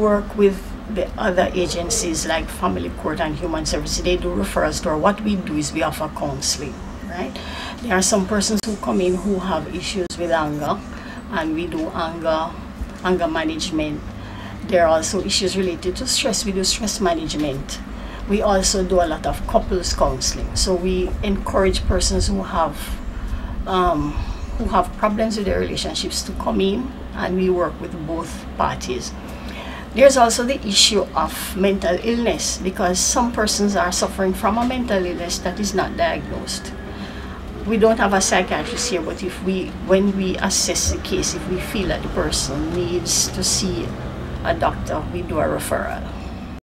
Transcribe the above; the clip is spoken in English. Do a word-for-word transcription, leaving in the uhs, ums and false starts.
work with the other agencies like Family Court and Human Services. They do referrals to her. What we do is we offer counseling, right? There are some persons who come in who have issues with anger, and we do anger, anger management. There are also issues related to stress. We do stress management. We also do a lot of couples counseling. So we encourage persons who have um, who have problems with their relationships to come in, and we work with both parties. There's also the issue of mental illness, because some persons are suffering from a mental illness that is not diagnosed. We don't have a psychiatrist here, but if we, when we assess the case, if we feel that the person needs to see a doctor, we do a referral.